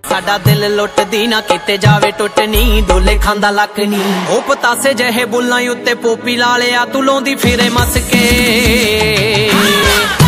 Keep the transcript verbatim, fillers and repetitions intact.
साडा दिल लुटदी ना किते जावे टुटनी डोले खांदा लक नी ओ पतासे जहे बुल्लां उत्ते पोपी ला लिया तू लाउंदी फिरे मस के।